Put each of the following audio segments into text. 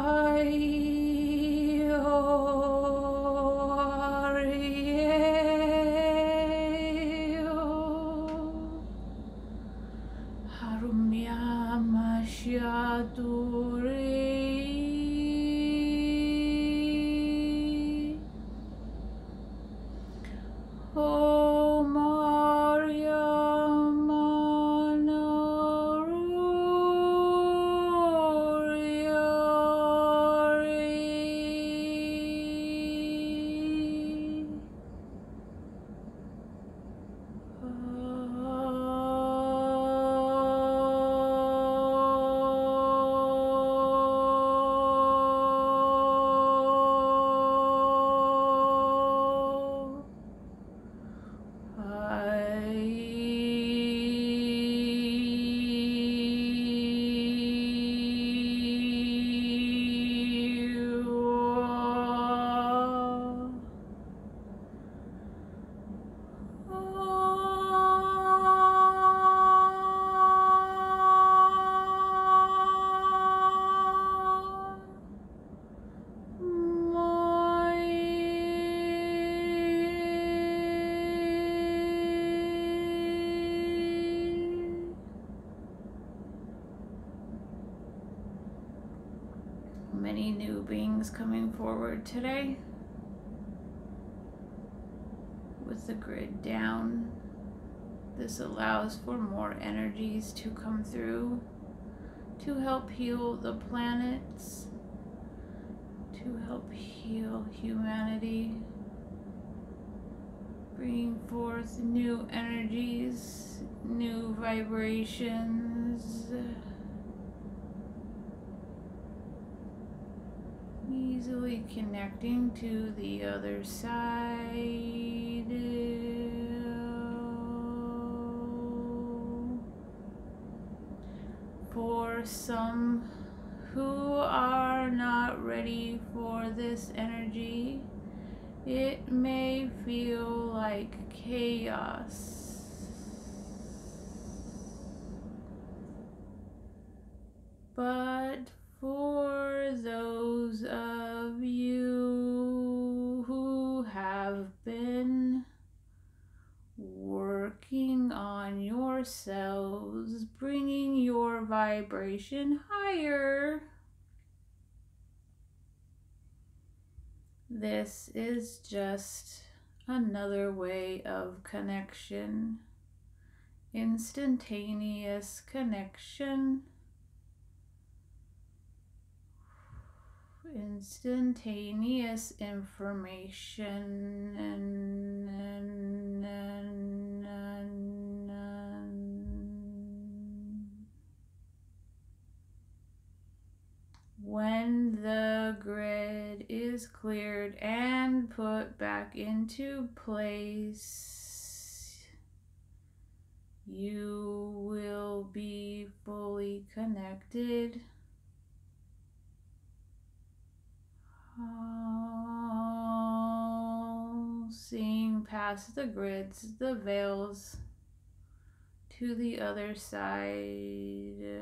Many new beings coming forward today with the grid down. This allows for more energies to come through to help heal the planets, to help heal humanity, bringing forth new energies, new vibrations, easily connecting to the other side. For some who are not ready for this energy, it may feel like chaos. But for those of you who have been working on yourselves, bringing your vibration higher, this is just another way of connection, instantaneous connection, instantaneous information, when the grid is cleared and put back into place, you will be fully connected. Seeing past the grids, the veils, to the other side.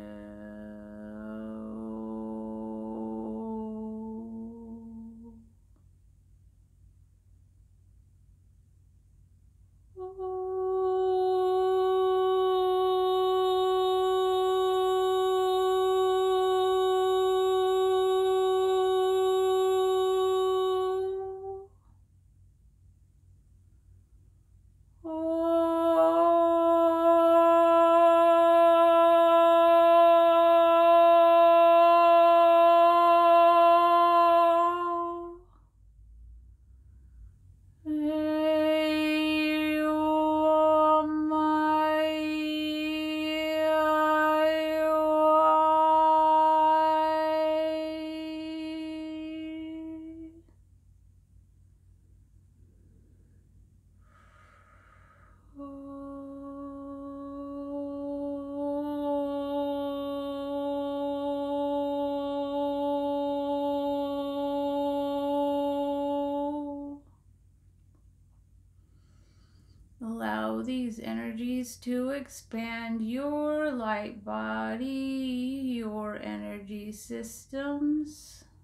Allow these energies to expand your light body, your energy systems.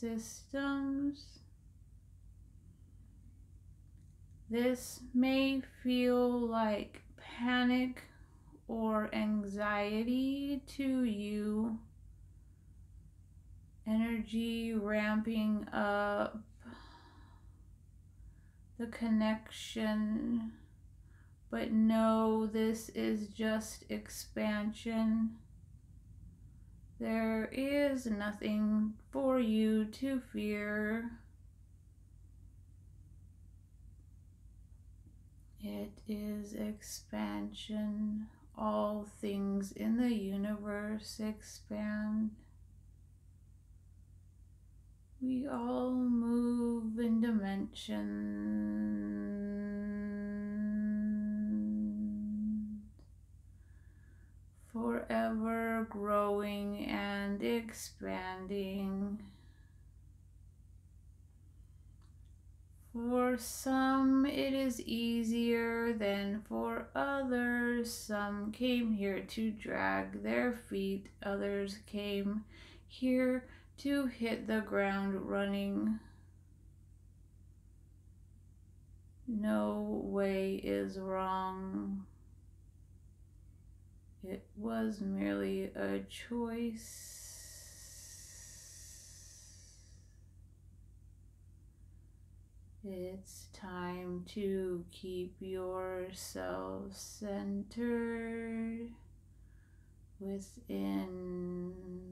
systems. This may feel like panic or anxiety to you. Energy ramping up, the connection, but know this is just expansion. There is nothing for you to fear. It is expansion. All things in the universe expand. We all move in dimensions, forever growing and expanding. For some, it is easier than for others. Some came here to drag their feet. Others came here to hit the ground running. No way is wrong. It was merely a choice. It's time to keep yourself centered within.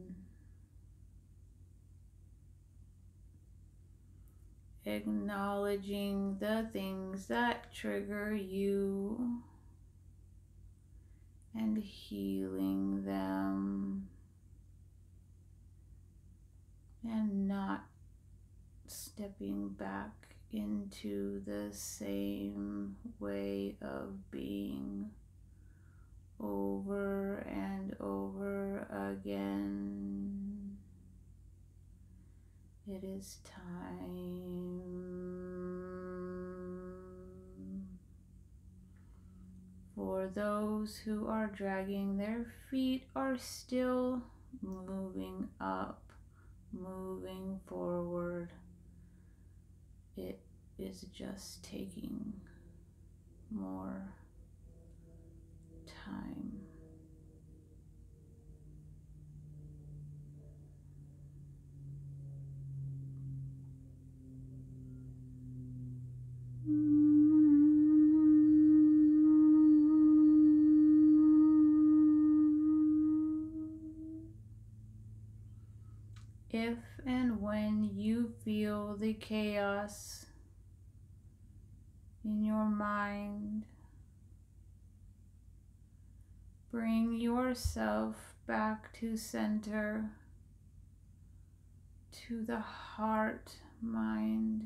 Acknowledging the things that trigger you and healing them, and not stepping back into the same way of being over and over again. It is time for those who are dragging their feet are still moving up, moving forward. It is just taking more time. If and when you feel the chaos in your mind, bring yourself back to center, to the heart, mind.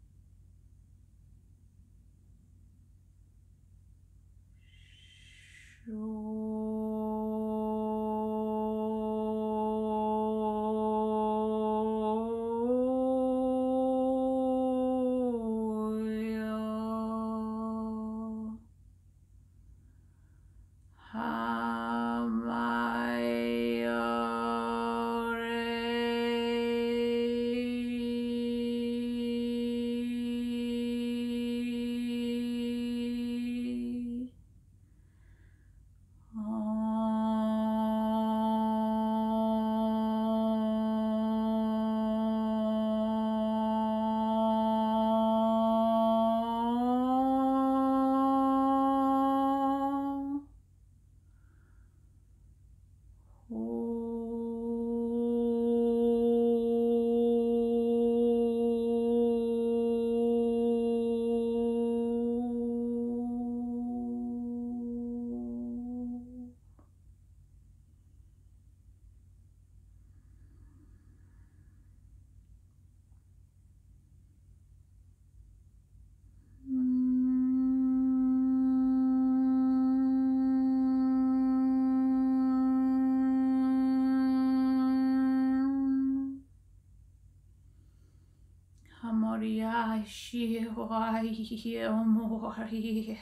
Moria Shiva Moria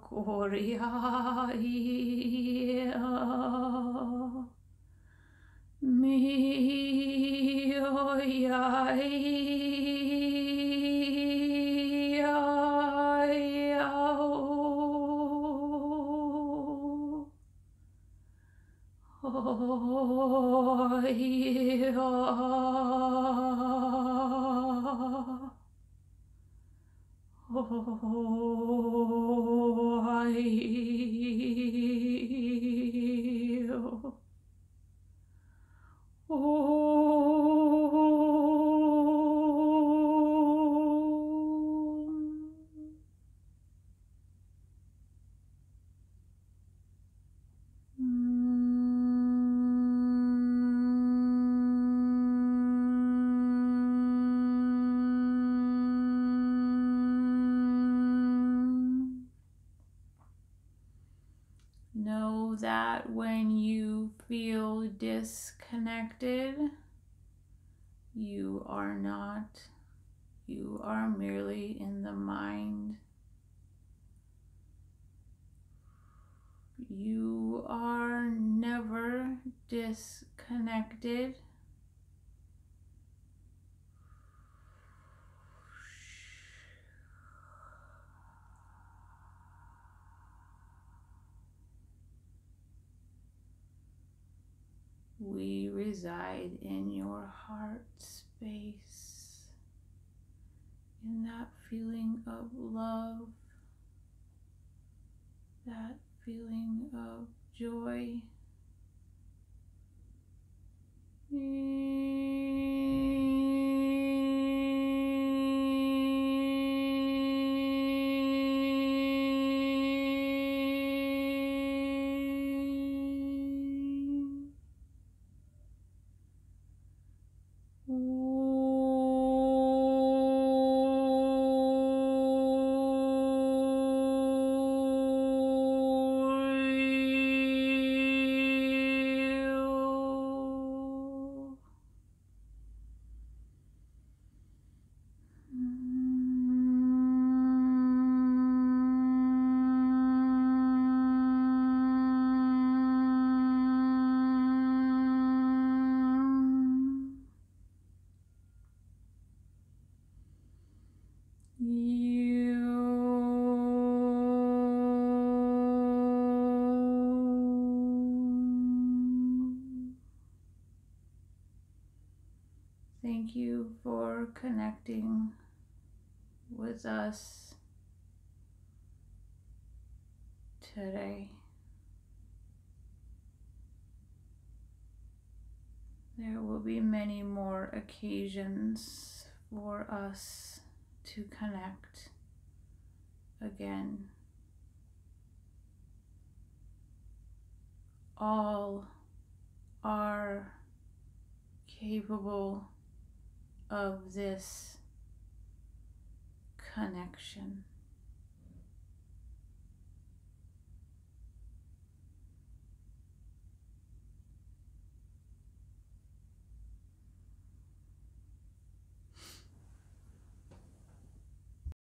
Korea Me oh ya oh Know that when you feel disconnected, you are not. You are merely in the mind. You are never disconnected. We reside in your heart space, in that feeling of love, that feeling of joy. Thank you for connecting with us today. There will be many more occasions for us to connect again. All are capable of this connection.